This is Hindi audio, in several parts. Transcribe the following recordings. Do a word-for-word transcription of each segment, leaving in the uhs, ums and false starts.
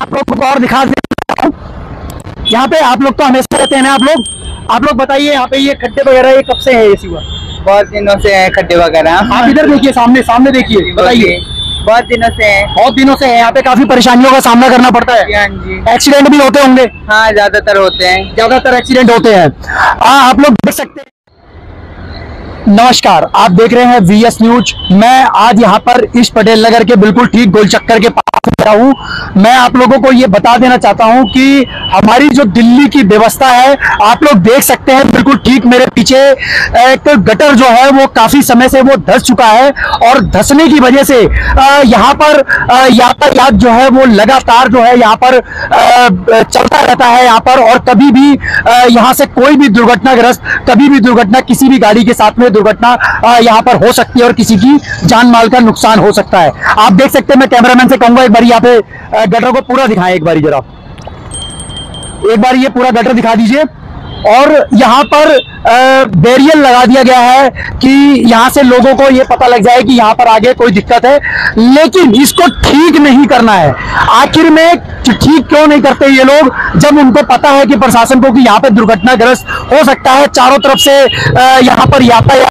आप लोग को और दिखा दें, यहाँ पे आप लोग तो हमेशा रहते हैं ना। आप लोग आप लोग बताइए, यहाँ पे ये खड्डे वगैरह ये कब से है ये हुआ? बहुत दिनों से है खड्डे वगैरह। आप इधर देखिए, सामने सामने देखिए, बताइए। बहुत दिनों से है बहुत दिनों से है यहाँ पे काफी परेशानियों का सामना करना पड़ता है। हाँ जी। एक्सीडेंट भी होते होंगे? हाँ, ज्यादातर होते हैं, ज्यादातर एक्सीडेंट होते हैं। हाँ, आप लोग देख सकते हैं। नमस्कार, आप देख रहे हैं वी एस न्यूज। मैं आज यहाँ पर इस पटेल नगर के बिल्कुल ठीक गोल चक्कर के पास हूँ। मैं आप लोगों को ये बता देना चाहता हूँ कि हमारी जो दिल्ली की व्यवस्था है, आप लोग देख सकते हैं बिल्कुल ठीक मेरे पीछे एक गटर जो है वो काफी समय से वो धंस चुका है, और धंसने की वजह से यहाँ पर यातायात जो है वो लगातार जो है यहाँ पर चलता रहता है यहाँ पर। और कभी भी यहाँ से कोई भी दुर्घटनाग्रस्त, कभी भी दुर्घटना, किसी भी गाड़ी के साथ में दुर्घटना यहाँ पर हो सकती है और किसी की जान माल का नुकसान हो सकता है। आप देख सकते हैं, मैं कैमरामैन से कहूंगा एक बार यहाँ पे गटर को पूरा दिखाएं, एक बार जरा एक बार ये पूरा गटर दिखा दीजिए। और यहाँ पर बैरियर लगा दिया गया है कि यहाँ से लोगों को ये पता लग जाए कि यहाँ पर आगे कोई दिक्कत है, लेकिन इसको ठीक नहीं करना है। आखिर में ठीक क्यों नहीं करते ये लोग, जब उनको पता है कि प्रशासन को कि यहाँ पे दुर्घटनाग्रस्त हो सकता है। चारों तरफ से यहाँ पर यातायात,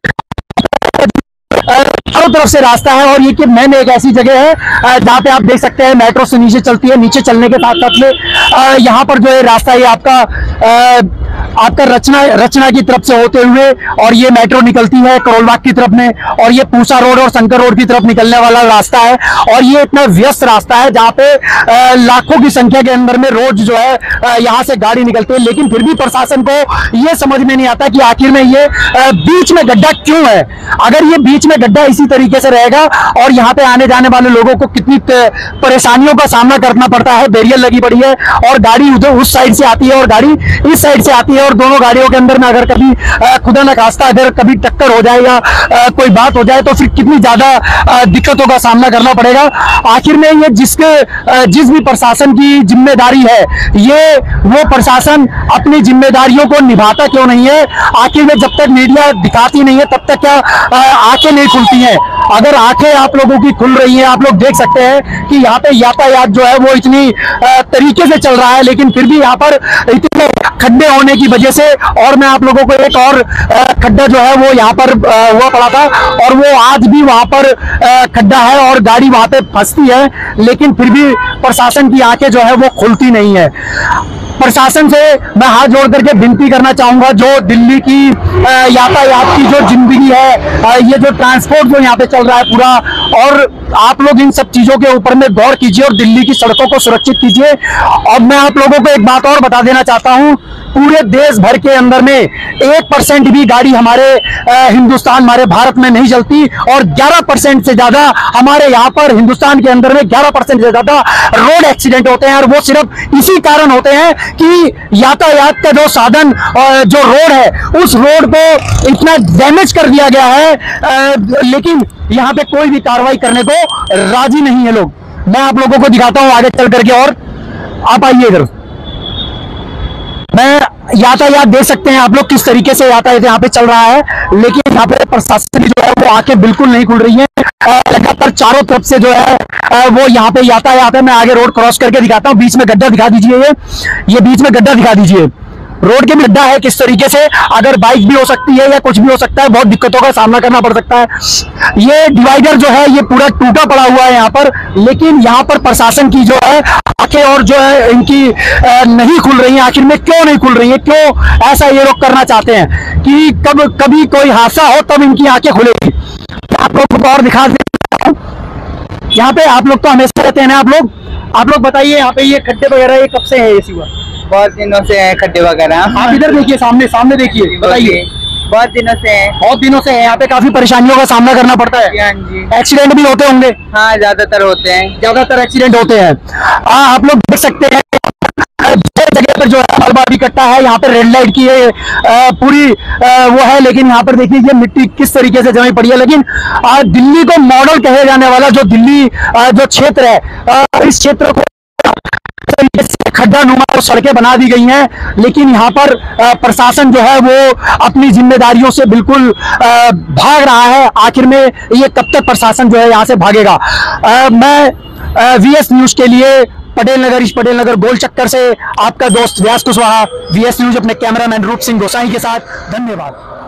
चारों तरफ से रास्ता है, और ये कि मैंने एक ऐसी जगह है जहाँ पे आप देख सकते हैं मेट्रो से नीचे चलती है। नीचे चलने के साथ साथ में यहाँ पर जो है रास्ता ये आपका आपका रचना रचना की तरफ से होते हुए, और ये मेट्रो निकलती है करोलबाग की तरफ में, और ये पूसा रोड और शंकर रोड की तरफ निकलने वाला रास्ता है। और ये इतना व्यस्त रास्ता है जहाँ पे लाखों की संख्या के अंदर में रोज जो है यहाँ से गाड़ी निकलती है, लेकिन फिर भी प्रशासन को ये समझ में नहीं आता कि आखिर में ये बीच में गड्ढा क्यों है। अगर ये बीच में गड्ढा इसी तरीके से रहेगा और यहाँ पे आने जाने वाले लोगों को कितनी परेशानियों का सामना करना पड़ता है। बैरियर लगी पड़ी है और गाड़ी उधर उस साइड से आती है और गाड़ी इस साइड से आती है, और दोनों गाड़ियों के अंदर में अगर कभी खुदा न खास्ता अगर कभी टक्कर हो जाए या कोई बात हो जाए तो फिर कितनी ज्यादा दिक्कतों का सामना करना पड़ेगा। आखिर में ये जिसके जिस भी प्रशासन की जिम्मेदारी है, ये वो प्रशासन अपनी जिम्मेदारियों को निभाता क्यों नहीं है। आखिर में जब तक मीडिया दिखाती नहीं है तब तक क्या आंखें नहीं खुलती हैं। अगर आंखें आप लोगों की खुल रही हैं, आप लोग देख सकते हैं कि यहाँ पे यातायात जो है वो इतनी तरीके से चल रहा है, लेकिन फिर भी यहाँ पर इतने खड्डे होने की वजह से, और मैं आप लोगों को एक और खड्डा जो है वो यहाँ पर हुआ पड़ा था, और वो आज भी वहाँ पर खड्डा है और गाड़ी वहाँ पे फंसती है, लेकिन फिर भी प्रशासन की आंखें जो है वो खुलती नहीं है। प्रशासन से मैं हाथ जोड़ करके विनती करना चाहूंगा, जो दिल्ली की यातायात की जो जिंदगी है, ये जो ट्रांसपोर्ट जो यहाँ पे चल रहा है पूरा, और आप लोग इन सब चीजों के ऊपर में गौर कीजिए और दिल्ली की सड़कों को सुरक्षित कीजिए। और मैं आप लोगों को एक बात और बता देना चाहता हूँ, पूरे देश भर के अंदर में एक परसेंट भी गाड़ी हमारे हिंदुस्तान, हमारे भारत में नहीं चलती, और ग्यारह परसेंट से ज्यादा हमारे यहाँ पर हिंदुस्तान के अंदर में ग्यारह परसेंट से ज्यादा रोड एक्सीडेंट होते हैं। और वो सिर्फ इसी कारण होते हैं कि यातायात का जो साधन, जो रोड है, उस रोड को इतना डैमेज कर दिया गया है, लेकिन यहाँ पे कोई भी कार्रवाई करने को राजी नहीं है लोग। मैं आप लोगों को दिखाता हूँ आगे चल करके, और आप आइए इधर। मैं यातायात देख सकते हैं आप लोग किस तरीके से यातायात यहाँ पे चल रहा है, लेकिन यहाँ पे प्रशासन जो है वो आंखें बिल्कुल नहीं खुल रही है। लगातार चारों तरफ से जो है वो यहाँ पे यातायात है। मैं आगे रोड क्रॉस करके दिखाता हूँ, बीच में गड्ढा दिखा दीजिए, ये ये बीच में गड्ढा दिखा दीजिए। रोड के भी गड्ढा है किस तरीके से, अगर बाइक भी हो सकती है या कुछ भी हो सकता है, बहुत दिक्कतों का सामना करना पड़ सकता है। ये डिवाइडर जो है ये पूरा टूटा पड़ा हुआ है यहाँ पर, लेकिन यहाँ पर प्रशासन की जो है आंखें और जो है इनकी नहीं खुल रही है। आखिर में क्यों नहीं खुल रही है, क्यों ऐसा ये लोग करना चाहते हैं कि कब कभी कोई हादसा हो तब इनकी आंखें खुलेगी। आप लोग को और दिखा देता हूं, यहाँ पे आप लोग तो हमेशा रहते हैं ना। आप लोग आप लोग बताइए, यहाँ पे ये खड्डे वगैरह ये कब से है ये हुआ? बहुत दिनों से है खड्डे वगैरह। आप इधर देखिए, सामने सामने देखिए, बताइए। बहुत दिनों से है बहुत दिनों से है यहाँ पे काफी परेशानियों का सामना करना पड़ता है। हाँ जी। एक्सीडेंट भी होते होंगे? हाँ, ज्यादातर होते हैं, ज्यादातर एक्सीडेंट होते हैं। हाँ, आप लोग देख सकते हैं जगह पर जो है मलबा इकट्ठा है, यहाँ पे रेड लाइट की है, आ, पूरी आ, वो है, लेकिन यहाँ पर देखिए ये मिट्टी किस तरीके से जमी पड़ी है। लेकिन आ, दिल्ली को मॉडल कहे जाने वाला जो दिल्ली आ, जो क्षेत्र है, आ, इस क्षेत्र को खड्डा नुमा सड़कें बना दी गई हैं, लेकिन यहाँ पर प्रशासन जो है वो अपनी जिम्मेदारियों से बिल्कुल भाग रहा है। आखिर में ये कब तक प्रशासन जो है यहाँ से भागेगा। मैं वी एस न्यूज के लिए पटेल नगर ईस्ट पटेल नगर गोल चक्कर से आपका दोस्त व्यास कुशवाहा, वीएस न्यूज अपने कैमरामैन रूप सिंह गोसाई के साथ। धन्यवाद।